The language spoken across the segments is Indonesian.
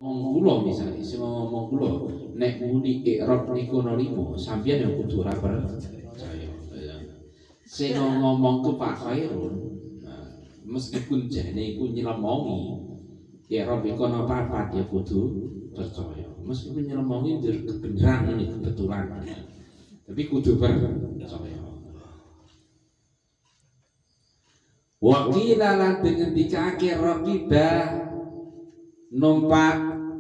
ngomong kula misalnya, sing ngomong kula nek muni i'rab niku ana 5, sampeyan yang kudu ora percaya. Sing ngomong ku Pak Khairun, meskipun jane iku nyelemongi i'rab iku ana 4 ya kudu percaya. Meskipun nyelemongi ndur kebenaran ini kebetulan. Tapi kudu percaya. Wa qila lan ngendikake raqibah numpak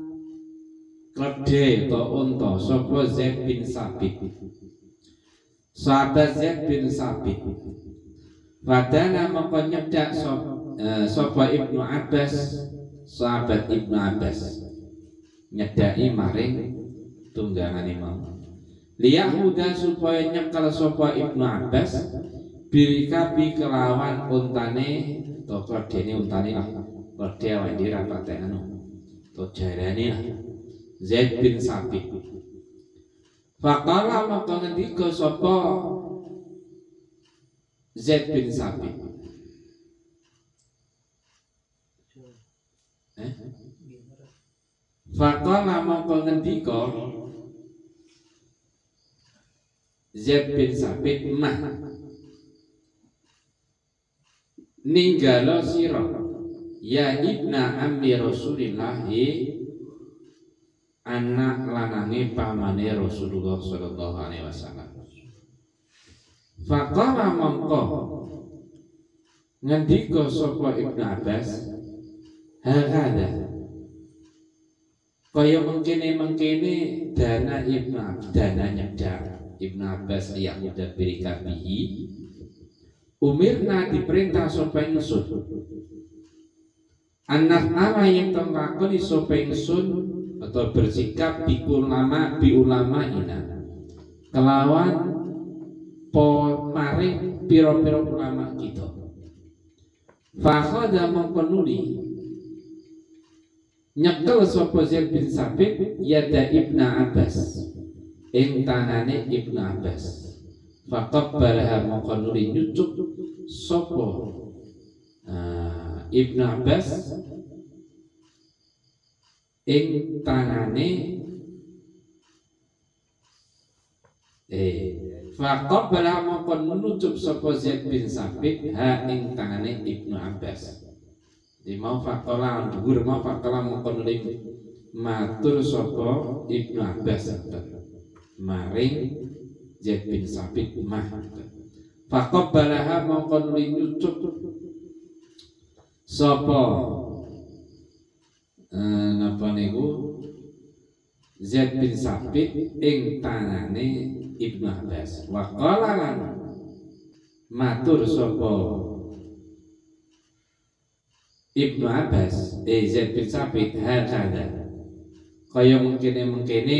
kledhe atau unta sapa Zaid bin Sabit. Sahabat Zaid bin Sabit. Padana mongko nyedak sapa Ibnu Abbas, sahabat Ibnu Abbas. Nyedaki maring tunggangane mau. Liyahuda supaya nyekel sapa Ibnu Abbas birikabi kelawan untane to kledene untane lah. Kledhe awake dhewe ra patek anu. To jarane lah. Zaid bin Sabit. Faqala maka ngendika sapa Zaid bin Sabit. Faqala maka ngendika Zaid bin Sabit mah ninggalo sira ya ibna ammi Rasulillah anak lanange pamane Rasulullah sallallahu alaihi wasallam. Faqala mongko ngendika sapa Ibnu Abbas hakada kaya mengkene dana dana nyedak Ibnu Abbas yang udah berikabihi umirna diperintah sapa ingsun anak ala yang tengkakoni sapa ingsun atau bersikap bi ulama ina kelawan maring piro-piro ulama kita. Fakhadha mengkonuli nyekel sapa Zaid bin Sabit yada Ibnu Abbas ing tangane Ibnu Abbas. Faqabbalaha mengkonuli nyucuk sapa Ibnu Abbas ing tangane faqabbala mongkon menutup sapa Zaid bin Sabit ha ing tangane Ibnu Abbas. Di mau faqala dhuwur mau faqala mongkon matur sapa Ibnu Abbas maring Zaid bin Sabit mah faqabbalaha mongkon nyucuk sapa napa niku Zaid bin Sabit ing tangane Ibnu Abbas. Wa qala lan matur sapa Ibnu Abbas Zaid bin Sabit hakada kaya mengkene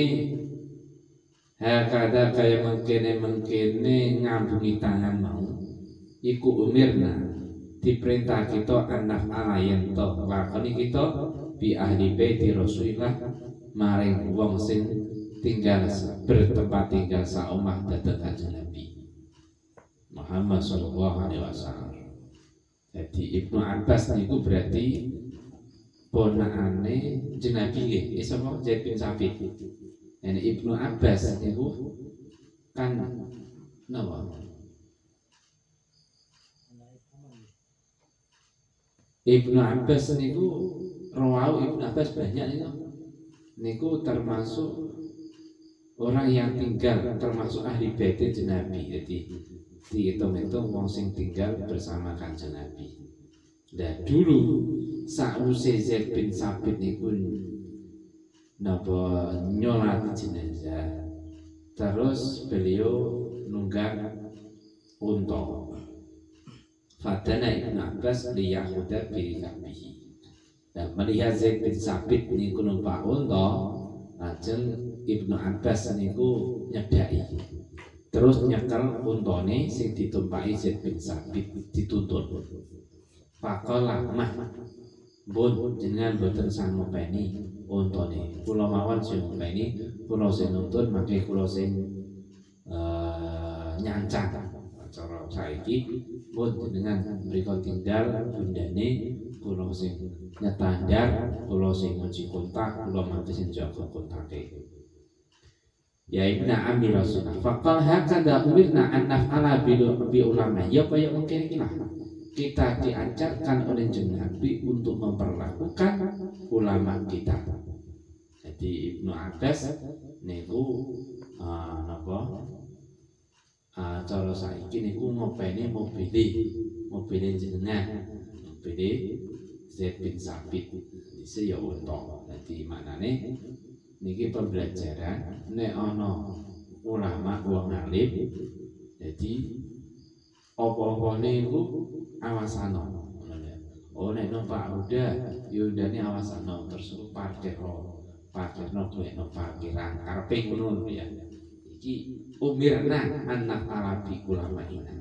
hakada kaya mengkene ngambungi tangan mau iku umirna diperintah kita anak alayen to lakoni kita bi ahli baiti Rasulillah maring wong sing tinggal bertempat tinggal saomah dhateng Kanjeng Nabi Muhammad sallallahu alaihi wasallam. Jadi Ibnu Abbas niku berarti ponakane Nabi nggih. Sapa Zaid bin Sabit. Ini Ibnu Abbas niku kan napa? Ibnu Abbas niku rawuh Ibnu Abbas banyak niku termasuk orang yang tinggal termasuk ahli bait Nabi. Jadi dihitung-hitung wong sing tinggal bersama Kanjeng Nabi. Dan dulu sakwise Zaid bin Sabit niku napa nyolat jenazah terus beliau nunggang unta. Fadana Ibnu Abbas liyahuda birikabihi. Dan melihat Zaid bin Sabit niku numpak unta, lajeng Ibnu Abbas niku nyedaki. Terus nyekel untane sing ditumpaki Zaid bin Sabit dituntun. Faqala mah bun jenengan boten sanggupeni untane. Kula mawon sing ngopeni, kula sing nuntun mangke kula sing nyancang. Cara saiki pun dengan mereka tinggal bundane kula sing nyetandar, kula sing nguji kontak, kula mangke sing jaga kontake. Ya ibna ammi Rasulullah. Faqal hakadha umirna an naf'ala bi ulama. Ya kaya mungkin iki lah. Kita diajarkan oleh Nabi untuk memperlakukan ulama kita. Jadi Ibnu Abbas niku napa? Cara saiki niku ngopeni mobile jenengan. Mobile Zaid bin Sabit. Isi ya unta. Dadi maknane niki pembelajaran nek ana ulama wong alim jadi apa-apa niku awasana. Oh nek numpak udah yundane awasana terus parkirno kuwi no parkiran karepe ngono ya. Iki umirna anak Arabi ulama ini.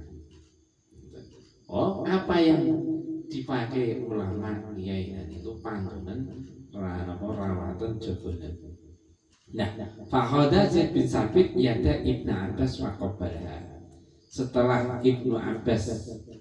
Oh apa yang dipakai ulama kiai itu panggonan rawatan jagoan. Nah, fakhoda Zaid bin Sabit yada Ibnu Abbas waqabalha. Setelah Ibnu Abbas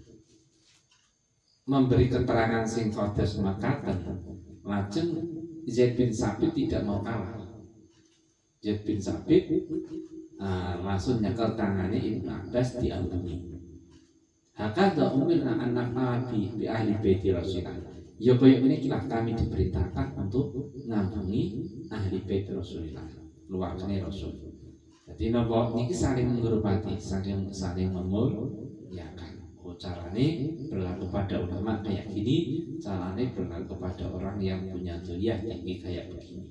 memberi keterangan sing kodes makaten, lajeng Zaid bin Sabit tidak mau kalah. Zaid bin Sabit langsung nyekel tangannya Ibnu Abbas diambungi. Hakadha umirna anak Nabi bi ahli baiti Rasulullah. Ya kaya ini kami diperintahkan untuk ngambungi ahli bait Rasulullah, keluargane Rasul. Jadi napa niki saling menghormati, saling memuliakan. Carane berlaku pada ulama kayak gini, carane berlaku pada orang yang punya dunia tinggi kayak begini.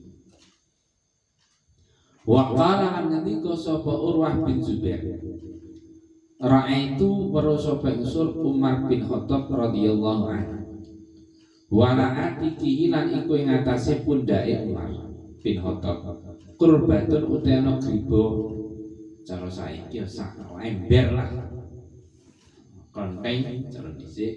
Wa qala an-nabiy sapa Urwah bin Zubair. Ra'aitu wa sapa usul Umar bin Khattab radhiyallahu anhu. Wala atiki lan iku ing atase pundake Umar bin Khattab kurbatun utena gribo cara saiki ya sak ember lah konteng cara dhisik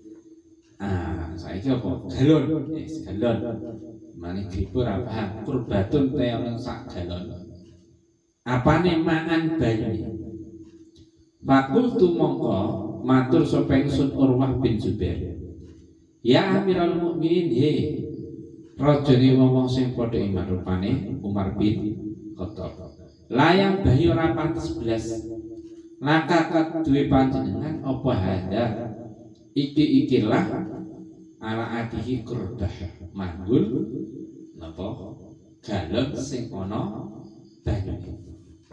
saiki apa galon galon mane gribo ra paham kurbatun utena sak galon apane mangan banyu fakultu mongko matur sapa ingsun Urwah bin Zubair. Ya Amirul Mukminin, he rajane wong sing padha iman rupane Umar bin Khattab. Layang bayi ora pantes blas. Laka duwe panjenengan apa hada? Ikilah ala atihi kurbah manggul napa galon sing ana banyu.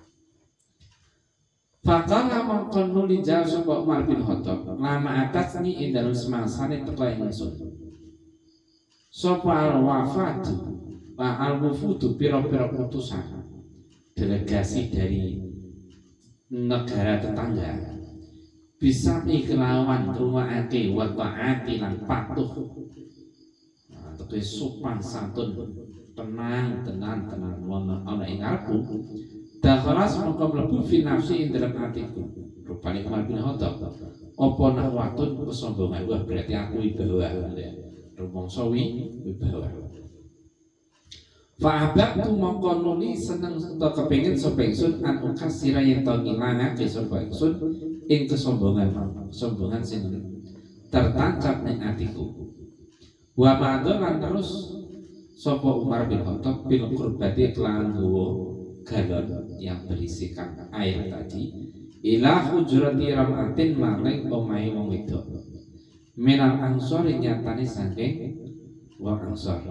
Fakala mongkon nuli jauh sapa Umar bin Khattab lama atas ni indalun semangsane teko ingsun sapa al-wafatu wa al-wufudu pira-pira utusan delegasi dari negara tetangga bisa iklawan ruwaake wa taati lan patuh tetu sopan santun tenang ana ing ngarepku. Dakhalas mongko mlebu fi nafsi ing dalem atiku. Rupane Umar bin Khattab. Apa nahwatun kesombongan wah berarti aku wibawa ya. Rumangsa wibawa. Fa abaktu mongko nuli seneng utawa kepengin sapa ingsun an ukasira yen to ngilangake sapa ingsun ing kesombongan sing tertancap ning atiku. Wa madhan terus sapa Umar bin Khattab bil qurbati kelan gowo galon yang berisikan air tadi ila hujrati ramatin maring omahe wong wedok minal ansor nyatane saking wong ansor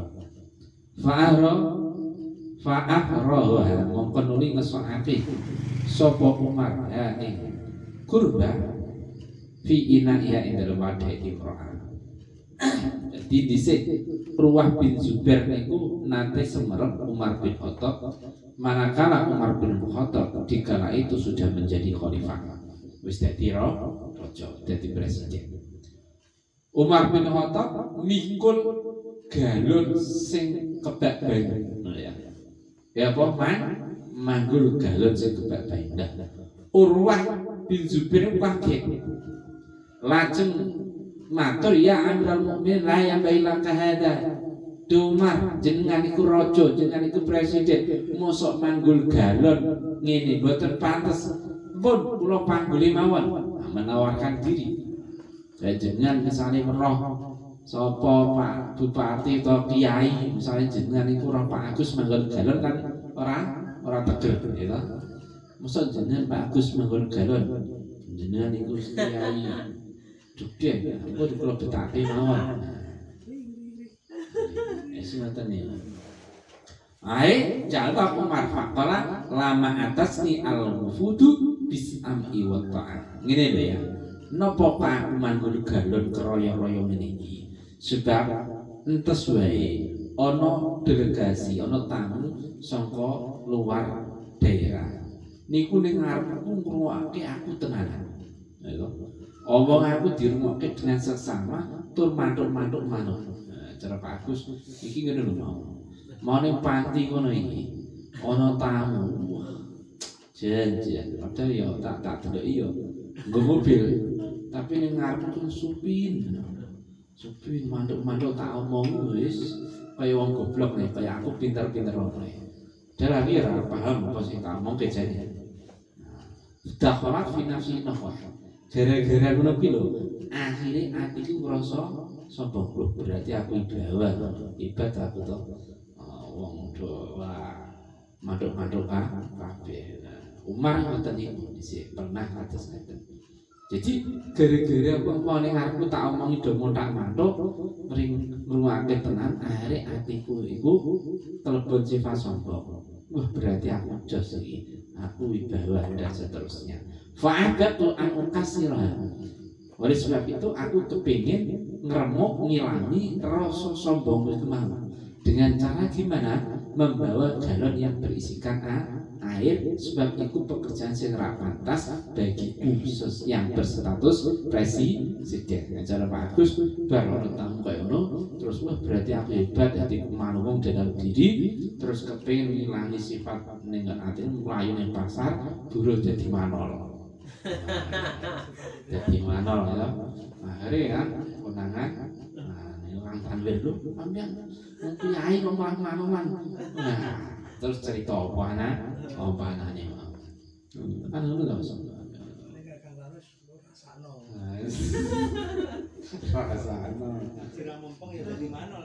fa'ahra mongko nuli ngesokake sapa Umar ing kurba fi ina ya ing dalem wadhe imro'an. Jadi dhisik Urwah bin Zubair niku nate semerep Umar bin Khattab manakala Umar bin Khattab dikala itu sudah menjadi khalifah wis dadi raja dadi presiden. Umar bin Khattab mikul galon sing kebak banyu ya apa manggul galon sing kebak banyu. Urwah bin Zubair kaget lajeng matur ya Amirul Mukminin la ya baila kahada Umar jenengan iku raja jenengan iku presiden mosok manggul galon ngene mboten pantes pun kula pangguli mawon menawarkan diri jenengan misalnya meroh sapa Pak Bupati atau Kiai misalnya jenengan iku ora Pak Agus manggon galon kan ora teger ya toh. Mosok jenengan Pak Agus manggon galon jenengan iku Kiai Jogja engko dikelebetake mawon. Wis ngoten ya. Ae jalta Umar faqala lama atas ni al-wufudu bis'am'i wa ta'at. Ngene lho ya. Napa aku manggon galon keroyo-royo ngene iki? Sebab entes wae ana delegasi, ana tamu saka luar daerah. Niku ning ngarepku ngrungokake aku tenanan. Lho. Omong aku dirungokke dengan seksama tur mantuk-mantuk manut. Cara Pak Agus iki ngene lho mau. Mau ning panti ngono iki. Ana tamu. Jen padahal ya tak deloki ya. Nggo mobil. Tapi ning ngarepku supin. Supin mantuk-mantuk tak omong wis kaya wong goblok nih, kaya aku pinter-pinter wae. Dalah iki ora paham apa sing tak omong kejane. Dakhalat fi nafsi nafah. Gara-gara ngono kuwi lho, akhire atiku ngrasa sombong. Loh, berarti aku ibadah aku to. Wong do mantuk-mantuk kabeh. Umar ngoten niku dhisik pernah kados ngeten. Jadi gara-gara apa ning arepku tak omongi do montak-mantuk ring ngruwake tenan akhire atiku iku telebon sifat sombong. Wah, berarti aku jos iki. Aku wibawa dan seterusnya. Fa'abatu an ukasirah. Oleh sebab itu aku kepingin ngeremuk ngilangi rasa sombong itu mau. Dengan cara gimana? Membawa galon yang berisikan air. Sebab itu pekerjaan yang rak pantas bagi khusus yang berstatus presiden. Cara Pak Agus baru tamu kayak ono. Terus wah berarti aku hebat. Jadi manung dalam diri. Terus kepingin ngilangi sifat nengok hati melayu yang pasar. Buruh jadi manol. Jadi manol ya. Akhirnya kan konangan. Orang tanwir lu, ambil kiai ngomong manolan. Nah, terus cerita apa anaknya. Kan lu enggak usah. Rasano. Sira mumpung ya dadi manol.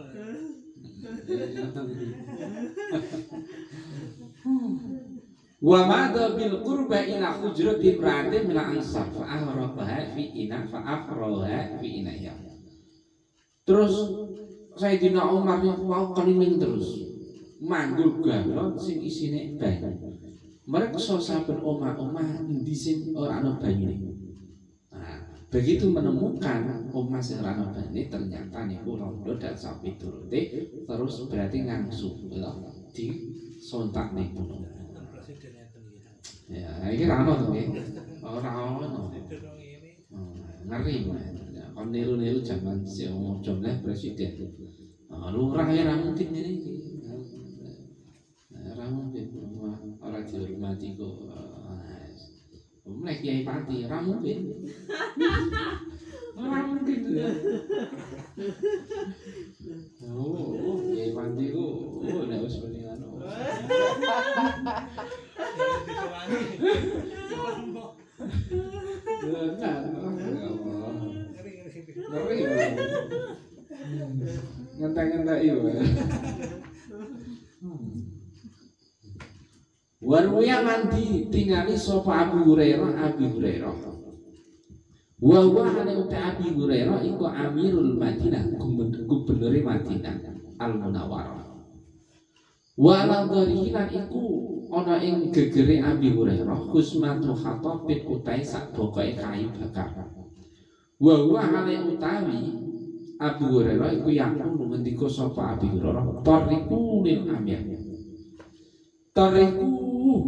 Wa madha bil qurba ila hujrati imra'atin min ansar fa ahrabaha fi ina fa afraha fi inaya. Terus Sayyidina Umar niku wau keliling terus manggul galon sing isine banyu. Mreksa saben omah-omah endi sing ora ana banyune. Nah, begitu menemukan omah sing ora ana banyune ternyata niku rondo dan sapi turute terus berarti ngangsu di sontak niku. Ya, iki ra ono to nggih. Ora ono. Ngeri wae. Kon niru-niru zaman sing jomlah presiden. Lurah ya ra mungkin ini iki. Ra mungkin ora dihormati kok. Mulai kiai pati ra mungkin. Ora mungkin ya. Oh, kiai pati ku nek wis muni anu. Ngenteng-ngenteng iyo. Warwaya mandi tingali sapa Abu Hurairah. Wa huwa ana Abi Hurairah iku Amirul Madinah, gubernur Madinah Al-Munawwarah. Wa la dharilan iku ana ing gegere Abi Hurairah Husmatu Khattabin utai sak bokoke kayu bakar. Wa huwa hale utawi Abu Hurairah iku yakun ngendika sapa Abi Hurairah tariku lil amir. Tariku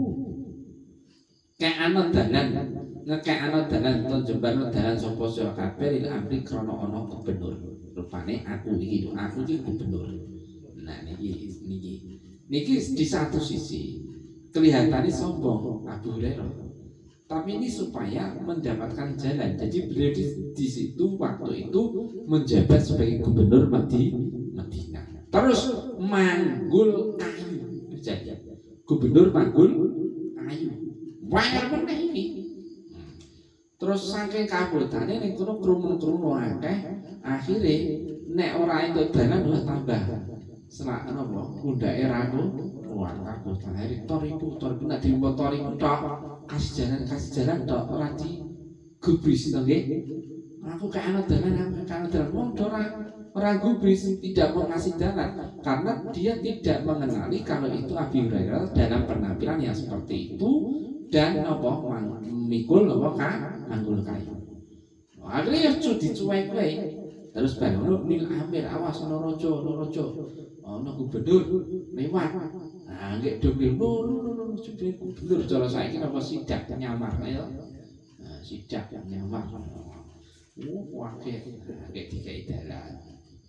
ana dalan ngekekno dalan to jembarno dalan sapa sira kabeh lil amri krana ana gubernur. Rupane aku iki gubernur. Nah niki di satu sisi kelihatannya sombong Abu Hurairah. Tapi ini supaya mendapatkan jalan. Jadi beliau di situ waktu itu menjabat sebagai gubernur Madinah. Terus manggul kayu. Jadi gubernur manggul kayu. Wayar meneh iki. Terus Terus saking kabutane ning kono krumun-krumun akeh, akhire nek ora entuk dalan wah tambah. Selak napa pundake ra kuat kabutan. Akhire toriku nek diumpo toriku tok, kasih jalan tok ora digubris to nggih. Aku kayak ana dalan, aku kayak ana dalan wong ora gubris, tidak mau ngasih jalan karena dia tidak mengenali kalau itu Abi Hurairah dalam penampilan yang seperti itu dan apa mikul apa manggul kayu. Akhirnya ya dicuek wae. Terus bareng nil Amir awas ana raja, ana gubernur lewat. Nah nggih do gubernur cara saiki napa sidak nyamar ya. Nah sidak nyamar. Wakil dikai dalan.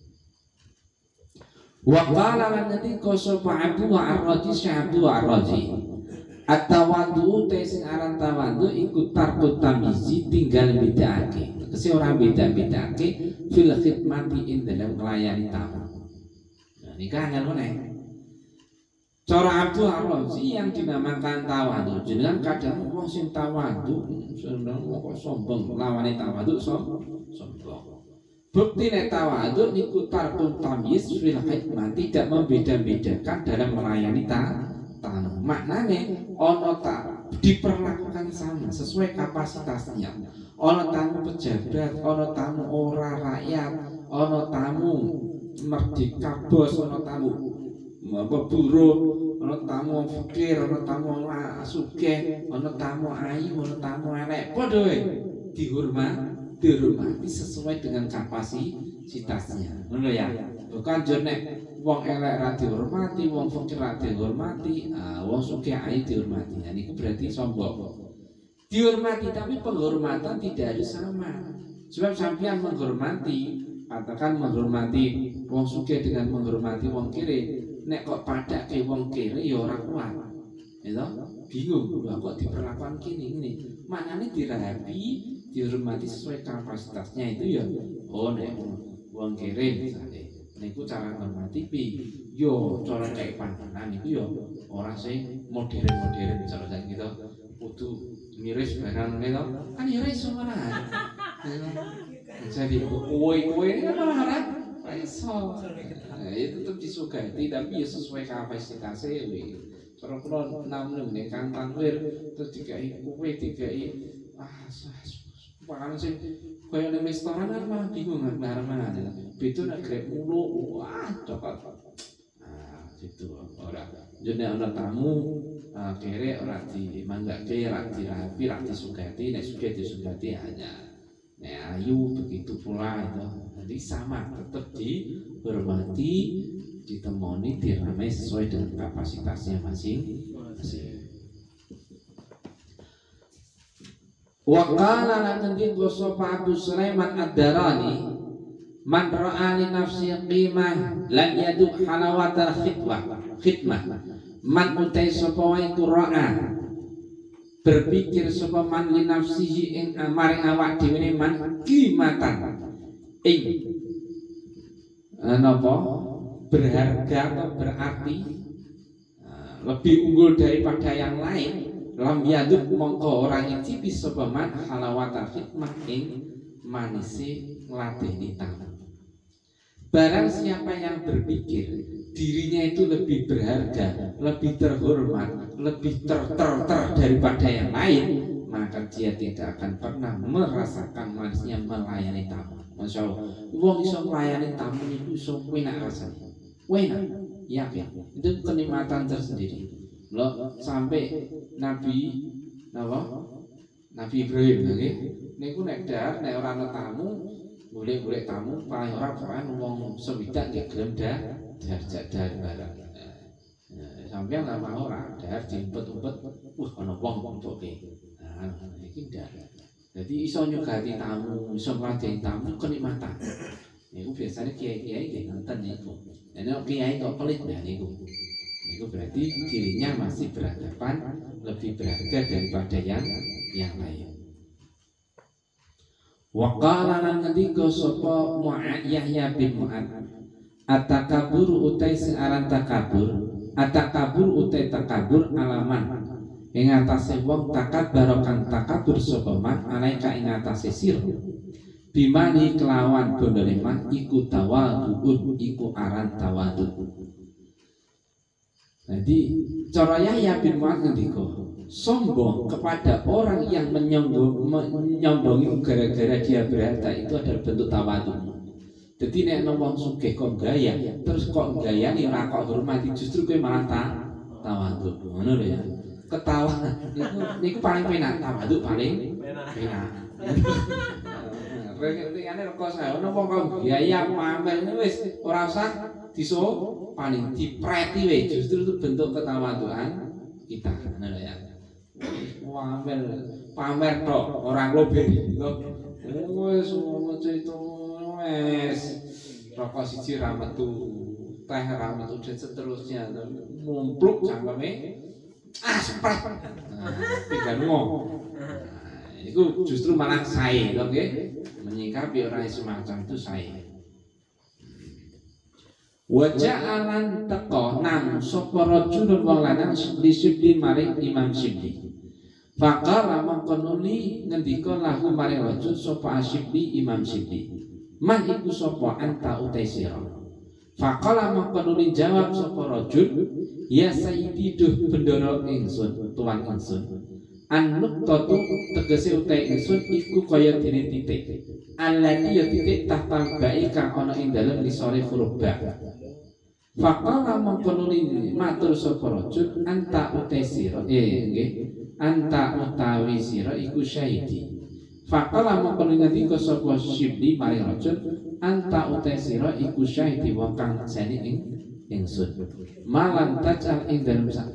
Wa qala lan ngendika sapa Abu Ar-Razi Syahbu Ar-Razi. At-tawadhu te sing aran tawadhu iku tarkut tamizi tinggal bedakake. Tegese ora beda-bedake fil khidmati ing dalam nglayani tamu. Nah niki angel meneh. Cara Abu Ar-Razi yang dinamakan tawadhu jenengan kadang wong sing tawadhu seneng kok sombong lawane tawadhu sombong. Bukti nek tawadhu niku tarkun tamyiz fil khidmati tidak membeda-bedakan dalam melayani tamu. Maknane ana diperlakukan sama sesuai kapasitasnya. Ana tamu pejabat, ana tamu ora rakyat, ana tamu merdeka bos, ana tamu buruh, ana tamu fakir, ana tamu sugih, ana tamu ayu, ana tamu elek. Padha wae dihormati sesuai dengan kapasitasnya. Ngono ya. Bukan nek wong elek ra dihormati, wong fakir ra dihormati, wong sugih ayu dihormati. Nah niku berarti sombong. Dihormati tapi penghormatan tidak harus sama. Sebab sampean menghormati, katakan menghormati wong sugih dengan menghormati wong kiri, nek kok padake wong kiri ya ora kuat. Ya bingung kok diperlakukan gini. Maknane dirapi, dihormati sesuai kapasitasnya itu ya. Oh nek wong kiri misalnya niku cara ngormati yo cara kayak panganan itu yo ora sing modern cara saiki gitu kudu miris barang gitu kan ya iso malah jadi kowe kan malah ora iso itu tetep disugati tapi ya sesuai kapasitasnya cara kula namun nek Kang Tanwir terus dikai kowe dikai panganan sing kaya ning restoran kan malah bingung ngarep mana. Beto nek grek mulu, wah cokot. Nah, gitu ora. Jane ana tamu kere ora dimanggake, ora dirapi, ora disugati, nek sugih disugati hanya. Nek ayu begitu pula itu. Jadi sama tetap dihormati, ditemoni, diramai sesuai dengan kapasitasnya masing-masing. Wa qala lan ngendika sapa Abu Sulaiman Ad-Darani man ra'a li nafsi qimah lan yaduk halawatal khidmah man utai sapa wae ku ra'a berpikir sapa man li nafsihi ing maring awak dhewe man qimatan ing napa berharga atau berarti lebih unggul daripada yang lain lam yaduk mongko orang icipi sapa man halawatal khidmah ing manisi ngladeni tamu. Barang siapa yang berpikir dirinya itu lebih berharga, lebih terhormat, lebih ter daripada yang lain, maka dia tidak akan pernah merasakan manisnya melayani tamu. Masya Allah, wong iso melayani tamu itu iso enak rasanya, enak, yakin. Itu kenikmatan tersendiri. Loh, sampai Nabi Ibrahim nggih niku nek nek ora ana tamu golek tamu paling ora pokoke wong sewidak nggih gelem dar barang. Sampeyan lama ora dar diumpet-umpet ana wong pokoke. Nah iki ndak. Jadi iso nyugati tamu, iso ngladeni tamu kenikmatan. Niku biasanya kiai-kiai nggih ngoten niku. Nek kiai kok pelit ya niku. Itu berarti dirinya masih berhadapan lebih berharga daripada yang lain. Wa qala lan ngendika sapa Yahya bin Mu'ad atakabur utai sing aran takabur atakabur utai takabur alaman ing atase wong takabbar kang takabur sapa man alaika ing atase sira bimani kelawan bondone man iku tawadhuun iku aran tawadhu. Jadi cara Yahya bin Mu'adz ngendika sombong kepada orang yang menyombongi gara-gara dia berharta itu adalah bentuk tawadhu. Jadi nek wong sugih kok gaya terus kok gaya nih ora kok hormati justru kowe malah tawadhu. Ngono lho ya. Ketawa niku paling penak, tawadhu paling penak. Rene kok sae ono wong kok biaya pamer wis ora usah paling dipreti we justru itu bentuk ketawaduan kita. Ngono ya. Pamer tok ora globe to. Wis itu wis rokok siji ra metu, teh ra metu dan seterusnya mumpluk jangkeme sprek. Tinggal ngomong. Itu justru malah sae to nggih. Menyikapi orang semacam itu saya. Waja'alan teko nam sapa rajulun wong lanang li Syibli maring Imam Syibli. Faqala mongko nuli ngendika lahu maring rajul sapa Syibli Imam Syibli. Man iku sapa anta utai sira. Faqala mongko nuli jawab sapa rajul, ya sayyidi duh bendoro ingsun, tuan ingsun. An-nuqtatu tegese utai ingsun iku kaya dene titik. Allati ya titik tahtal ba'i kang ana ing dalem lisore huruf ba. Faqala mongko nuli matur sapa rajul anta utai sira. Nggih. Anta utawi sira iku syahidi. Faqala mongko nuli sapa Syibli maring rajul anta utai sira iku syahidi wong kang sakseni ing ingsun. Malan tajal ing dalem sak.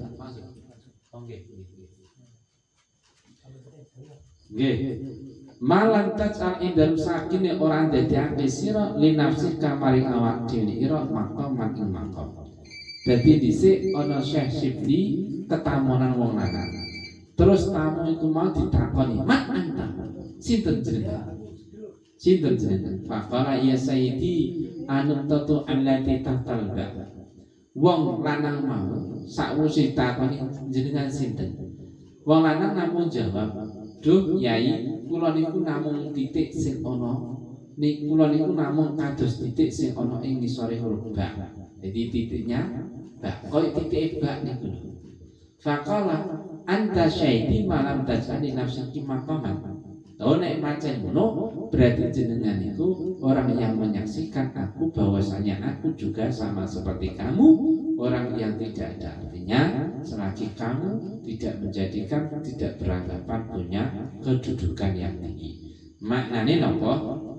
Nggih. Malan tajal ing dalem sakine ora ndadekake sira linafsi kamaring awak dhewe ira maqam ing maqam. Dadi dhisik ana Syekh Syibli ketamonan wong lanang. Terus tamu iku mau ditakoni, "Man anta?" Sinten jenengan? Sinten jenengan? Faqala ya sayyidi anutatu allati tahtal ba. Wong lanang mau sakwise takoni jenengan sinten? Wong lanang namung jawab, "Duh Yai, kula niku namung titik sing ana kula niku namung kados titik sing ana ing ngisore huruf ba." Jadi titiknya ba, koyo titik ba niku lho. Faqala anta syahidi malam tajani nafsiki maqaman. Oh nek macam ngono berarti jenengan itu orang yang menyaksikan aku bahwasanya aku juga sama seperti kamu, orang yang tidak ada artinya selagi kamu tidak menjadikan, tidak beranggapan punya kedudukan yang tinggi. Maknane napa?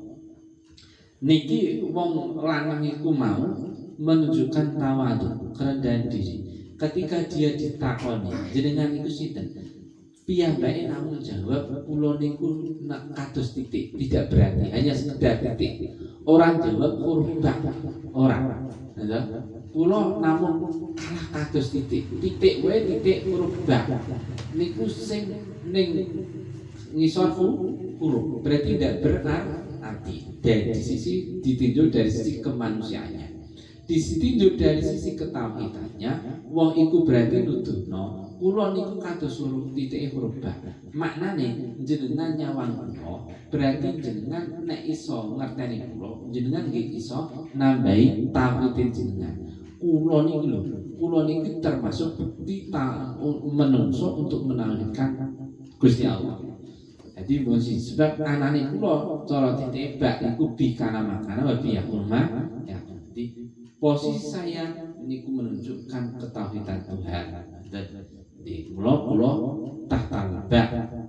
Niki wong lanang iku mau menunjukkan tawadhu, kerendahan diri. Ketika dia ditakoni, jenengan iku sinten? Piyambake namung jawab kula niku nak kados titik, tidak berarti hanya sekedar titik. Orang jawab huruf ba, orang. Kula namung kalah kados titik. Titik wae titik huruf ba. Niku sing ning ngisor huruf. Berarti tidak berarti. Dari sisi ditinjau dari sisi kemanusiaannya. Ditinjau dari sisi ketauhidannya, wong iku berarti nuduhno kula niku kados huruf titik huruf ba. Maknane jenengan nyawang kula berarti jenengan nek iso ngerteni kula, jenengan nggih iso nambahi tauhid jenengan. Kula niki lho, kula niki termasuk bukti menungso untuk menauhidkan Gusti Allah. Jadi mesti sebab anane kula cara titik ba iku bi kana makana wa bi yakulma ya. Posisi saya niku menunjukkan ketauhidan Tuhan. Di pulau tahtal ba.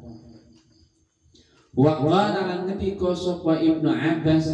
Wa qala lan ketika sapa Ibnu Abbas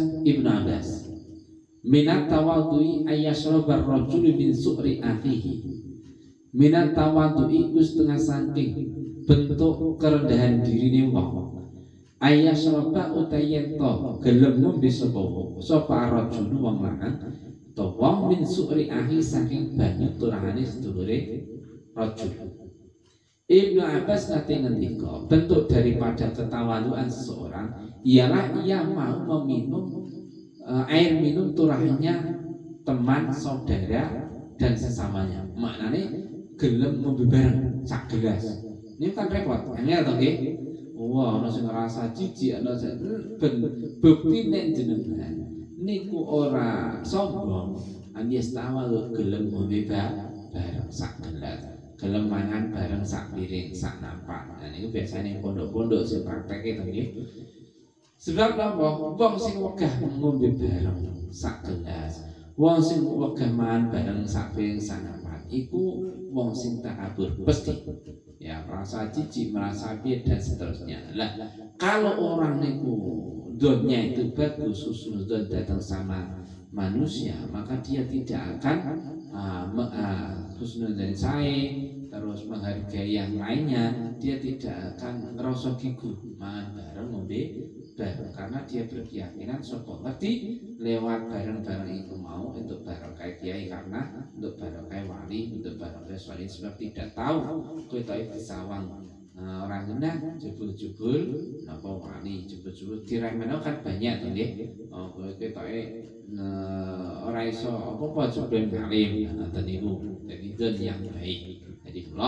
minat tawadhui ayyashrabar rajulu min su'ri akhihi. Minat tawadhui iku setengah saking bentuk kerendahan dirine wong. Ayyashraba utayanto gelem ngombe sapa rajulu wong lanang to wong min su'ri akhi saking banyu turahane sedulure rajul. Ibnu Abbas nanti ngendika bentuk daripada ketawaduan seseorang ialah ia mau meminum air minum turahnya teman, saudara dan sesamanya. Maknanya gelem ngombe bareng sak gelas. Ini kan repot, angel to nggih. Wah, ana sing ngrasa jijik, ana sing ben bukti nek jenengan niku ora sombong, alias tawa gelem ngombe bareng sak gelas, gelem mangan bareng sak piring, sak nampak. Nah niku biasane pondok-pondok sing prakteke to nggih. Sebab napa? Wong sing wegah ngombe bareng sak gelas, wong sing wegah mangan bareng sak piring, sak nampak, iku wong sing takabur pasti. Ya, merasa jijik, merasa piye dan seterusnya. Lah, kalau orang niku donnya itu bagus, husnuzon datang sama manusia, maka dia tidak akan husnuzon saya terus menghargai yang lainnya. Dia tidak akan ngerasa gigu mangan bareng ngombe bareng, karena dia berkeyakinan sapa ngerti lewat bareng-bareng itu mau untuk barokah kiai, karena untuk barokah wali, untuk barokah wali, sebab tidak tahu kowe tok disawang orang genah jebul-jebul napa wali, jebul-jebul diremeno kan banyak to nggih. Kowe tok ora iso apa-apa jebul ngalim, ngoten niku. Jadi zon yang baik. Jadi kula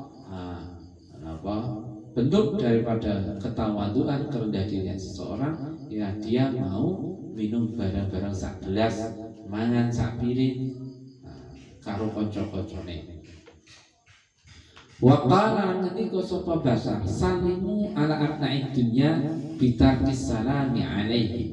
bentuk daripada ketawaduan, kerendah dirian seseorang, ya dia mau minum barang-barang sak gelas, mangan sak piring karo kanca-kancane. Wa qala ngendika sapa Basar, salimu ala abna'i dunya bitarkis salami alaihi.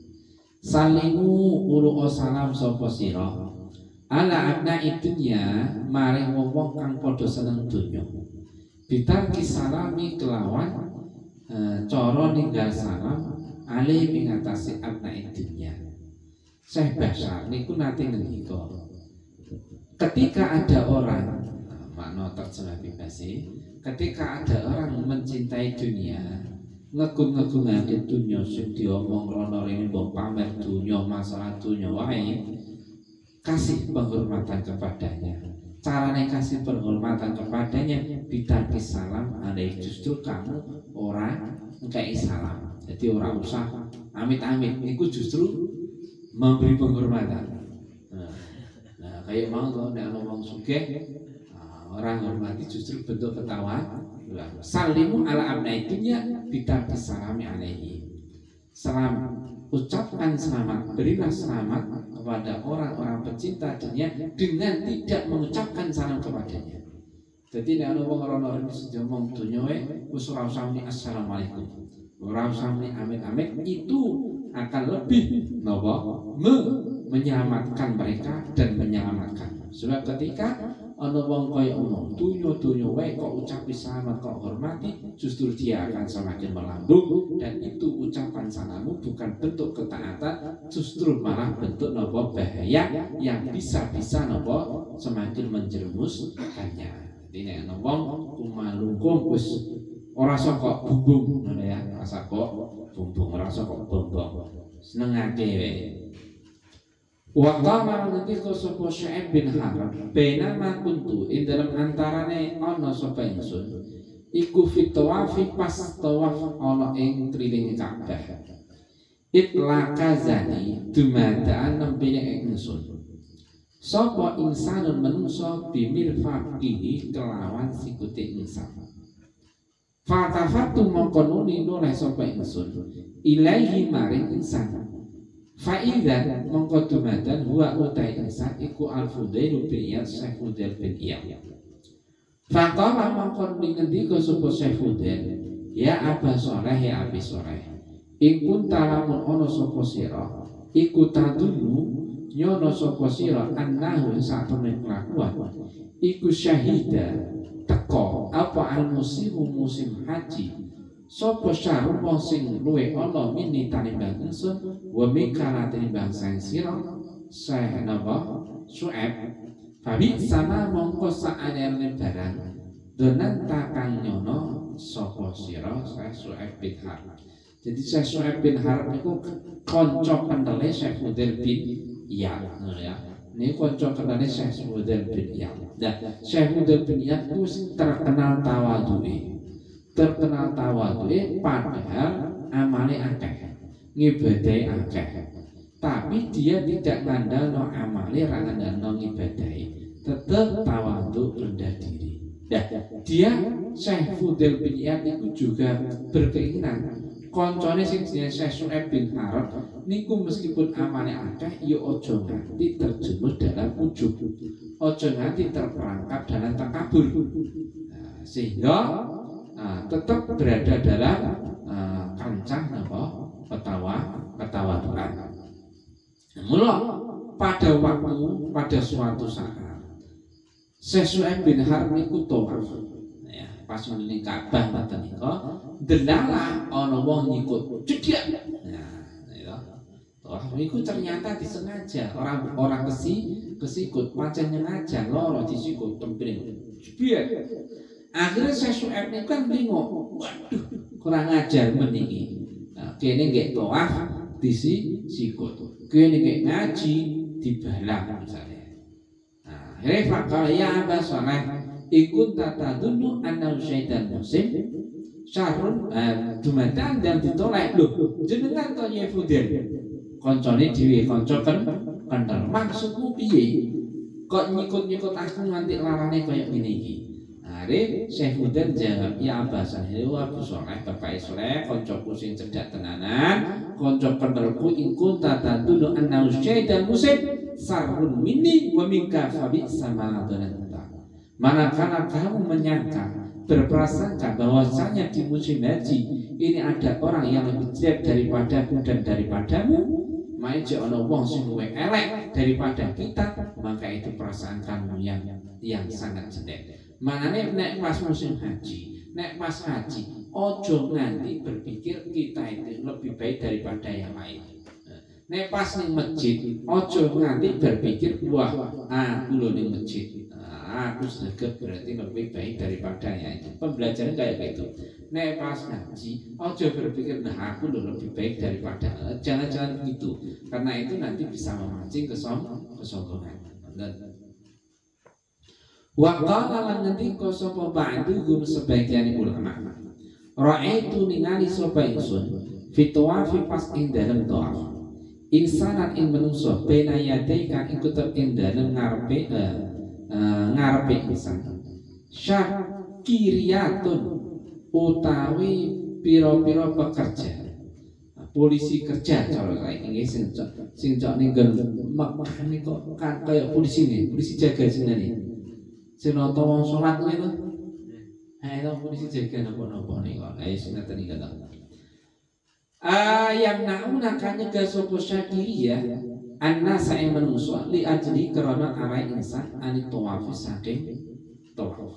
Salimu ulu salam sapa sira ala abna'i dunya maring wong kang padha seneng donya. Bitarkis salami kelawan cara ninggal salam alih mengatasi abna'i dunya. Syekh Basar niku nate ngendika, ketika ada orang, makna terjemah bebas, ketika ada orang mencintai dunia, ngegung-ngegungake dunia sing diomong rono rene mbok pamer dunia, masalah dunia wae, kasih penghormatan kepadanya. Carane kasih penghormatan kepadanya bitarkis salam alaihi, justru kamu orang ngekei salam. Jadi orang usah amit-amit, itu justru memberi penghormatan. Nah kayak mau tuh nek ngomong sugih, orang hormati justru bentuk ketawa. Salimu ala abnai dunya bitarkis salami alaihi. Salam, ucapkan selamat, berilah selamat kepada orang-orang pecinta dunia dengan tidak mengucapkan salam kepadanya. Jadi nek ana wong ora mesti ngomong dunya wis ora usah muni assalamualaikum, ora usah muni amit-amit, itu akan lebih menyelamatkan mereka dan menyelamatkan. Sebab ketika ana wong kaya ngono dunya wae kok ucapi selamat, kok hormati, justru dia akan semakin melambung, dan itu ucapan salammu bukan bentuk ketaatan, justru malah bentuk bahaya yang bisa-bisa semakin menjerumuskannya. Jadi nek ana wong kumalungkung wis ora sok bumbung ngono ya, ora sok bumbung, ora sok bombong, senengake wae. Wa qala nanti ko sapa Syu'aib bin Harb, benama kuntu ing dalam antarane ana sapa ingsun iku fitawafi pas tawaf ana ing trilinge Ka'bah. Itlaqazani dumadaan nempine ingsun. Sapa insanun manungsa bimir faqihi kelawan sikute insan. Fatafatu mongkonuni noleh sapa ingsun ilaihi maring insan. Fa'idhan mongko dumadan huwa utai insan iku al-Fudail bin Iyad, Syekh Fudail bin Iyad. Faqala mongko ngendika sapa Syekh Fudail, ya Aba Sholeh, ya Abi Sholeh, ing kunta lamun ana sapa sira iku tadunu nyono sapa sira annahu satune kelakuan iku syahida teko apa al-musimu musim haji. Sopo syaru wong sing luwe ana mini tanimbang ingsun wa mikala tanimbang sang sira Syekh napa Syu'aib. Fabi sama mongko saanerne barang donan takang nyono sapa sira Syekh Syu'aib bin Harb. Jadi Syekh Syu'aib bin Harb niku kanca kendele Syekh Fudail bin Iyad, ngono ya. Ini kanca kendele Syekh Fudail bin Iyad. Nah, Syekh Fudail bin Iyad itu terkenal tawadhu'e. Padahal amale akeh, ngibadahi akeh, tapi dia tidak ngandalno amale, ra ngandalno ngibadahi, tetep tawadhu, rendah diri. Ya, dia Syekh Fudail bin Iyad itu juga berkeinginan koncone sing jenenge Syekh Su'aib bin Harb niku meskipun amane akeh ya aja nganti terjerumus dalam ujub, aja nganti terperangkap dalam takabur. Nah, sehingga tetap berada dalam kancah napa ketawaduan. Mula pada suatu saat Syekh Su'aib bin Harb niku tawaf. Ya, pas muni Ka'bah ngoten nika, delala ana wong nyikut jedhak. Nah, ya. Tawaf niku ternyata disengaja, orang kesikut, pancen nyengaja loro disikut tempring. Jebiat. Akhirnya Syekh Su'aib niku kan bingung. Waduh, kurang ajar meniki. Nah, kene nggih tawaf disikut. Kene nggih ngaji dibalang misalnya. Refakal ya Aba Saleh ikut tata dulu anau syaitan musim syahrun dumatan dan ditolak loh jenengan to ya Fudail koncone dhewe kanca kendel maksudmu piye kok nyikut-nyikut aku nganti larane kaya ngene iki. Arep Syekh Fudail jawab ya Aba Saleh Abu Saleh bapak Saleh kancaku sing cedhak tenanan kanca kendelku ikut tata dulu anau syaitan musim sarun minni wa minka fabi sama donata. Manakala kamu menyangka berprasangka bahwasanya di musim haji ini ada orang yang lebih jelek daripadaku dan daripadamu, maka ono wong sing luwih elek daripada kita, maka itu perasaan kamu yang sangat jelek. Makanya nek pas musim haji, nek pas haji, ojo nganti berpikir kita itu lebih baik daripada yang lain. Nek pas ning masjid, ojo nganti berpikir wah aku lho ning masjid, aku sregep berarti lebih baik daripada yang itu. Pembelajaran kayak gitu. Nek pas ngaji, ojo berpikir nah aku lho lebih baik daripada. Jangan begitu, karena itu nanti bisa memancing kesombongan. Waqala lan ngendika sapa ba'duhum sebagian ulama. Ra'aitu ningali sapa ingsun fitwafi pas ing dalem tawaf. Insanan ing menungso bena yadai kang iku tetep ing dalem ngarepe insan. Syakiriyatun utawi pira-pira pekerja. Polisi kerja cara saiki nggih sing cok ning Mekah niku kan kaya polisi nggih, polisi jaga jenenge. Sing nata wong salat ngono. Ha itu polisi jaga napa-napa niku. Ayo sing ngaten iki to. Yang nauna kan nyegah sopo syakiriyah annasa yang menungso li ajli karena arai insan ani tawafi saking tawaf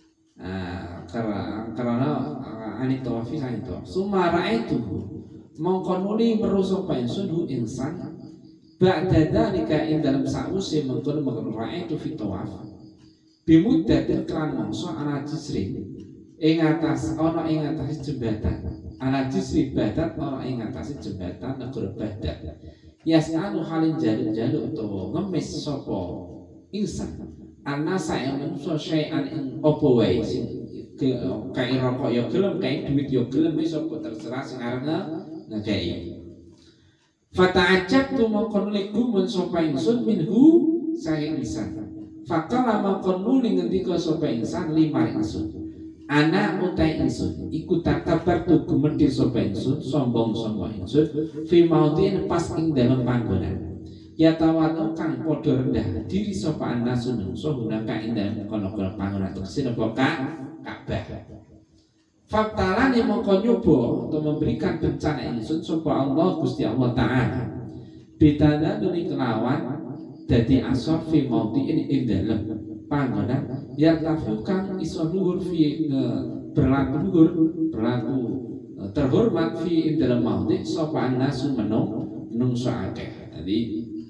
karena ani tawafi saking tawaf sumara itu mongko nuli merusak pensun hu insan ba'da dalika ing dalam sa'usi mengkono itu fi tawaf bimuddatin kelan mongso ala jisri ing atas jembatan ala jisri badat ana ing atas jembatan negara Badat yas'alu halin jaluk-jaluk utawa ngemis sapa insan anasa yang manusa syai'an ing apa wae sing kae rokok ya gelem kae duit ya gelem wis apa terserah sing arep ngekei fata'ajab tu mongkon liku men sapa insun minhu sae insan fakala mongkon nuli ngendika sapa insan lima insun anak utai insun ikut takabar tu gumedhe sapa insun sombong insun fi maudin pas ing dalam panggonan ya tawadu kang padha rendah diri sapa anasun so gunaka ing dalam kono-kono panggonan tegese napa Ka'bah faktalane mongko nyoba untuk memberikan bencana insun sapa Allah Gusti Allah taala bitanda duni kelawan dadi asor fi maudin ing dalam panggonan yang tafukan iso luhur fi berlaku terhormat fi dalam maudhi sapa nasu menungso akeh. Jadi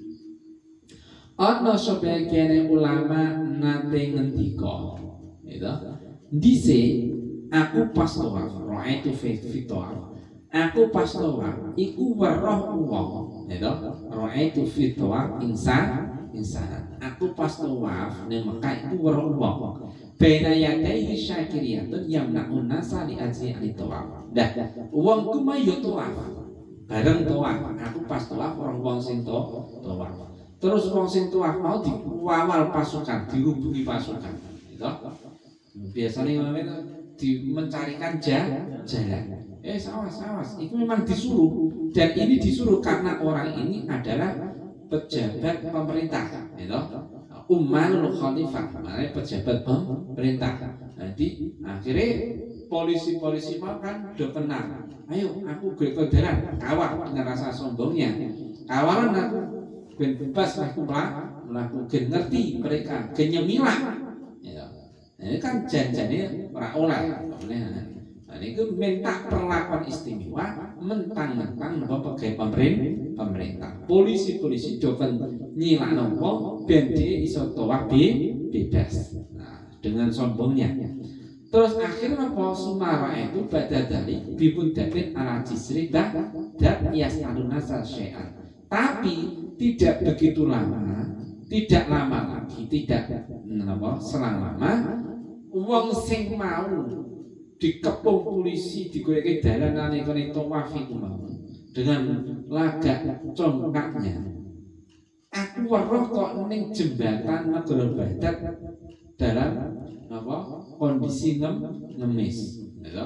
ana sebagian ulama nate ngendika gitu dise aku pas tawaf ra'aitu fi tawaf aku pas tawaf iku weruh wong gitu ra'aitu fi tawaf insan aku pas tawaf ning Mekah itu weruh wong bena yadai syakiriyatun yamna'un nasa li ajli an tawaf dah wong ku mah yo tawaf bareng tawaf aku pas tawaf weruh wong sing tawaf terus wong sing tawaf mau diwawal pasukan dirubungi pasukan gitu Biasanya imam itu mencarikan jalan. Awas, itu memang disuruh, dan ini disuruh karena orang ini adalah pejabat pemerintah, gitu. Umarul Khalifah, maknanya pejabat pemerintah. Nanti akhirnya polisi-polisi makan udah tenang. Ayo, aku gue kodaran, kawal dengan rasa sombongnya. Kawalan aku, ben bebas aku melakukan ngerti mereka, kenyemilah. Ya. Nah, ini kan janjinya para oleh. Nah, ini minta perlakuan istimewa, mentang-mentang bahwa pegawai pemerintah. Polisi-polisi coba nyilak nopo, ben dia iso tawah bebas. Nah, dengan sombongnya. Terus akhirnya apa? Sumara itu pada dari bibun David ala jisri dan yas'alun nasa syai'an. Tapi tidak begitu lama, tidak lama lagi, tidak selang lama, wong sing mau dikepung polisi digoleki dalanane kene tawaf iku mau dengan lagak congkaknya. Aku weruh kok ning jembatan Negara Badat dalam kondisi ngemis,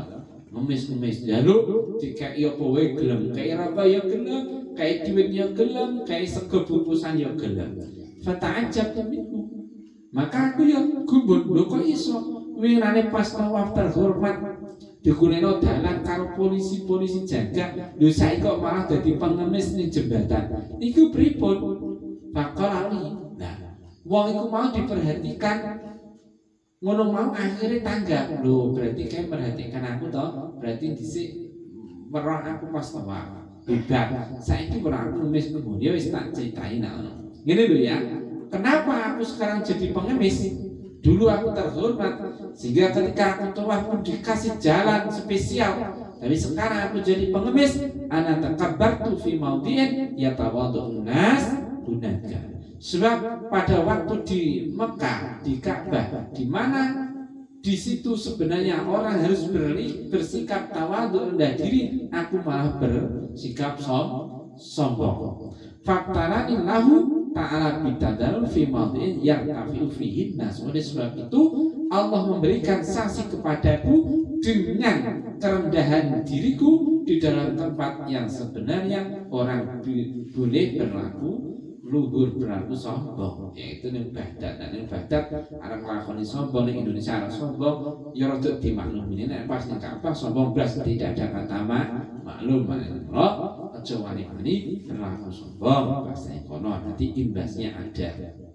ngemis jaluk dikai apa wae gelem, kai apa ya gelem, kai duit ya gelem, kai sego bungkusan ya gelem. Fata'ajab minhu. Maka aku ya gumun, lho kok iso winane pas tawaf terhormat diguneno dalan karo polisi-polisi jaga, lho saiki kok malah dadi pengemis ning jembatan. Iku pripun? Pakolali. Nah, wong iku mau diperhatikan. Ngono mau akhirnya tanggap, loh berarti kayak perhatikan aku toh, berarti dhisik weruh aku pas tawaf. Hebat. Saiki ora aku ngemis kemudian wis tak ceritain ngono. Gini lho ya. Kenapa aku sekarang jadi pengemis? Dulu aku terhormat sehingga ketika aku tawaf pun dikasih jalan spesial. Tapi sekarang aku jadi pengemis, ana takabbartu fi maudhi'in yatawaddu'un nas hunaka. Sebab pada waktu di Mekah, di Ka'bah, di mana di situ sebenarnya orang harus bersikap tawadhu rendah diri, aku malah bersikap sombong. Faktarani lahu ta'ala bitadarun fi mawdi'in yartafi'u fihi nas. Oleh sebab itu Allah memberikan sanksi kepadaku dengan kerendahan diriku di dalam tempat yang sebenarnya orang boleh berlaku luhur, berlaku sombong, yaitu ning Baghdad. Dan ning Baghdad arep nglakoni sombong, ning Indonesia arep sombong ya rada dimaklumi. Nek pas ning Ka'bah sombong blas, tidak ada kata maklum. Lo aja wani-wani berlaku sombong bahasa kono, nanti imbasnya ada.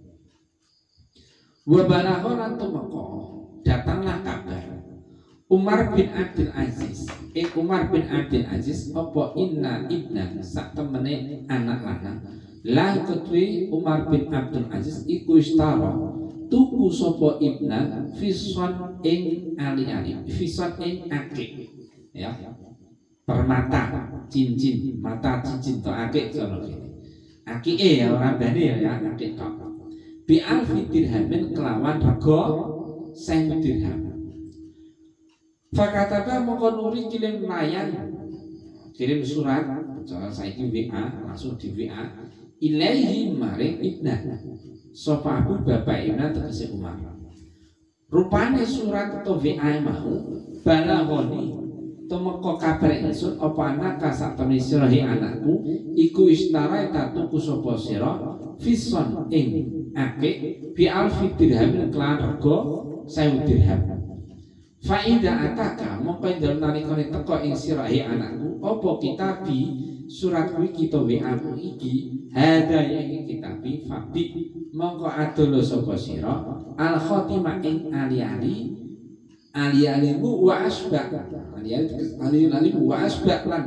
Wa balagha tumqa, datanglah kabar Umar bin Abdul Aziz. Umar bin Abdul Aziz apa inna ibna sak temene anak lanang. La ketui Umar bin Abdul Aziz iku istara tuku sapa ibnan fison ing ali-ali, fison ing akik, ya, permata cincin, mata cincin to akik sono kene. Akike ya ora bane ya akik tok. Bi alfi dirhamin kelawan rega 1000 dirham. Fakataba mongko nuri kirim layang, kirim surat, cara saiki WA, langsung di WA ilaihi maring ibna sapa aku bapak ibna tegese Umar. Rupane surat atau WA mau balagoni tumeka kabar ingsun apa anak sak temene sirahe anakku iku istara tuku sapa sira fison ing akeh bi alfi dirham kelan rega 1000 dirham. Faida ataka mongko dalem nalikane teko ing sirahe anakku apa kitabi surat kuwi kita WA ku iki hada iki kitabi fabi mongko adolo sapa sira al khatimah ing ali-alimu wa asbaq ali-alimu wa asbaq lan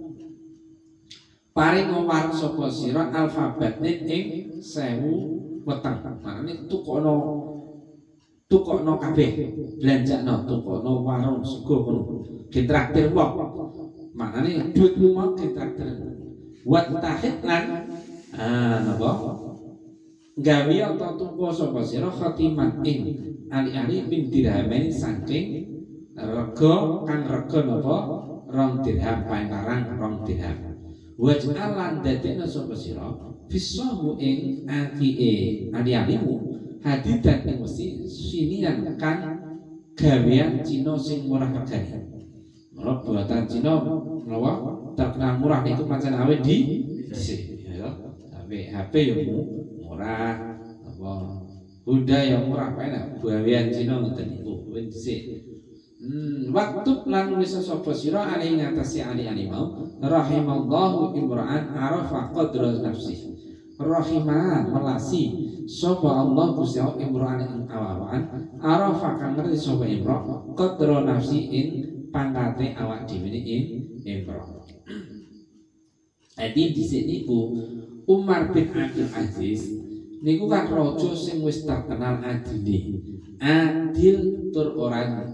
paring ngomar sapa sira alfabet ing 1000 weteng. Makane tukokno kabeh belanjakno, tukokno warung sego ngono ditraktir wong. Maknane duitmu mau ditraktir. Wat tahid lan napa gawe atau tuku sapa sira khatiman ing ali-ali min dirhamen saking rega kang rega napa 2 dirham pantaran 2 dirham. Waj'al lan dadekna sapa sira fisahu ing akike ali-alimu hadidan ing mesti sinian kan gawean Cina sing murah regane. Mula buatan Cina napa terkenal murah niku pancen awet di dhisik ya. HP ya murah, apa Honda ya murah enak gawean Cina ngoten niku wis dhisik. Waktu lan nulis sapa sira ali ngatasi ali mau rahimallahu imra'an arafa qadra nafsi rahimah melasi sapa Allah Gusti Allah imra'an ing awawan arafa kang ngerti sapa imra qadra nafsi ing pangkate awak dhewe ing imra. Jadi di sini Bu Umar bin Abdul Aziz niku kan raja sing wis terkenal adile. Adil tur orang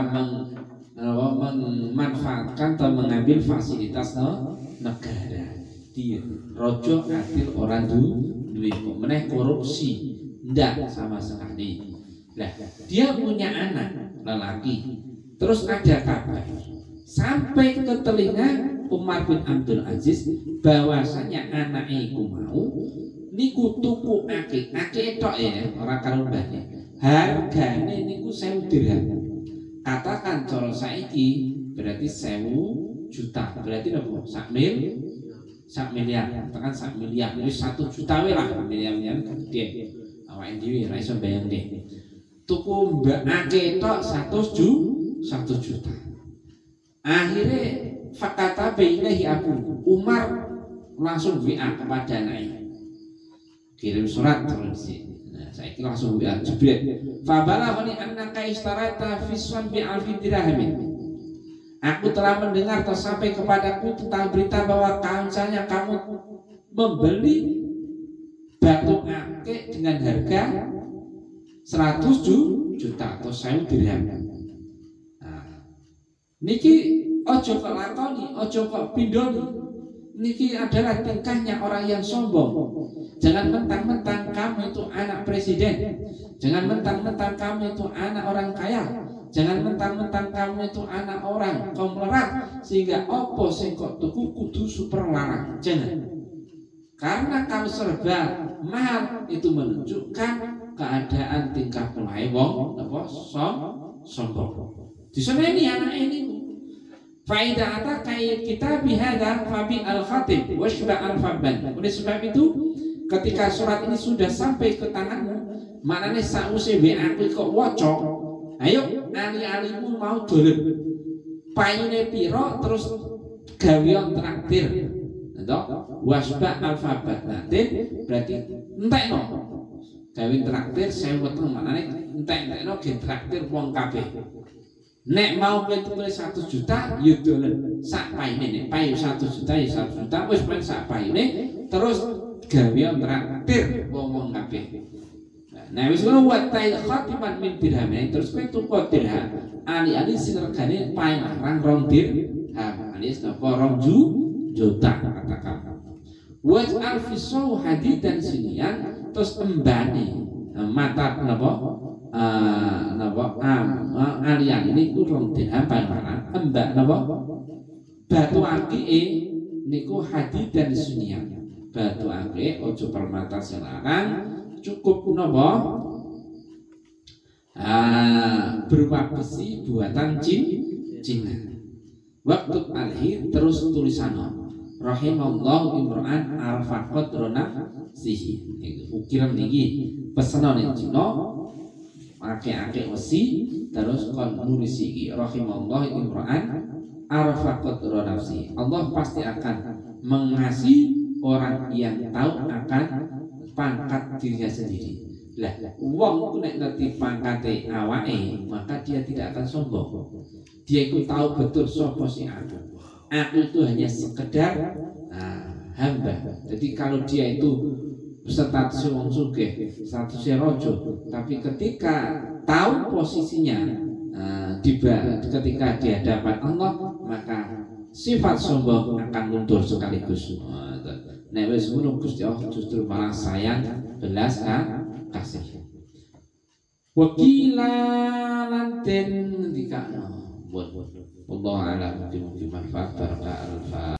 memanfaatkan atau mengambil fasilitas negara. Dia rojo adil orang duwe meneh korupsi ndak sama sekali. Nah, dia punya anak lelaki. Terus ada kabar sampai ke telinga Umar bin Abdul Aziz bahwasanya anaknya iku mau niku tuku akeh tok ya ora karo mbahne. Hargane niku 1000 dirham. Katakan cara saiki berarti 1000 juta. Berarti napa? Sak miliar. Katakan sak miliar. Jadi 1 juta wae lah miliar-miliar gede. Awake dhewe ora iso bayangne. Tuku mbakake tok 100 juta. Akhirnya fakata bainahi Abu Umar langsung WA kepada anaknya. Kirim surat terus. Saya langsung WA Jibril. Fabalaghani annaka istarata fiswan bi alfi dirhamin. Aku telah mendengar atau sampai kepadaku tentang berita bahwa kancanya kamu membeli batu akik dengan harga 100 juta atau 1000 dirham. Nah, niki ojo kok lakoni, ojo kok pindoni. Niki adalah tingkahnya orang yang sombong. Jangan mentang-mentang kamu itu anak presiden. Jangan mentang-mentang kamu itu anak orang kaya. Jangan mentang-mentang kamu itu anak orang konglomerat sehingga opo sing kok tuku kudu super larang. Jangan. Karena kalau serba mahal itu menunjukkan keadaan tingkah pelae wong apa sombong. Diseneni anak ini. Faidah ataka kita bihada fabi al-khatib washba al-fabban. Oleh sebab itu ketika surat ini sudah sampai ke tanganmu, maknanya sause WA kok waca, ayo ali-alimu mau dolen payune piro terus gawean traktir. Wasba al-fabban. Nanti berarti entekno gawe traktir 1000 weteng, maknanya entekno ge traktir wong kabeh. Nek mau kowe tuku 1 juta ya dolen sak paine. Nek payu 1 juta ya 1 juta wis ben sak paine terus gawean traktir wong kabeh. Nah wis ngono wa ta'il khatiman min dirham terus kowe tuku dirham ali-ali sing regane paling larang 2 dirham alias napa 2 juta katakan. Wa al-fisu hadidan sinian terus embane mata napa alian ini kurang dirham paling larang embak napa batu akike niku hadid dan sunniah. Batu akike ojo permata sing larang cukup napa berupa besi buatan Cina. Waktu alhi terus tulisan rahimallahu imra'an arfa qadrona sihi. Ukiran niki pesanan Cina akeh-akeh wesi terus kon nulis iki rahimallahu imra'an arafa qadra nafsi. Allah pasti akan mengasihi orang yang tahu akan pangkat dirinya sendiri. Lah wong ku nek ngerti pangkate awake maka dia tidak akan sombong. Dia itu tahu betul sapa sing aku. Aku itu hanya sekedar hamba. Jadi kalau dia itu status wong sugih, statusnya rojo, tapi ketika tahu posisinya ketika di hadapan Allah maka sifat sombong akan mundur sekaligus. Nek wis ngono Gusti Allah justru malah sayang belas kasih. Wakila lanten dikakno. Allah a'lam bima manfaat baraka al-fa